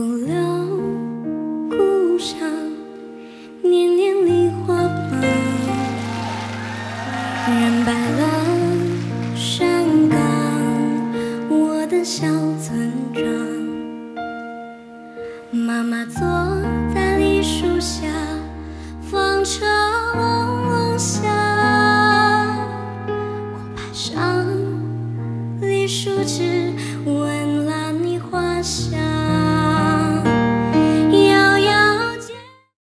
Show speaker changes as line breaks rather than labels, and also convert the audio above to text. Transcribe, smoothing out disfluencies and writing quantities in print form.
留故乡，年年梨花放，染白了山岗，我的小村庄。妈妈做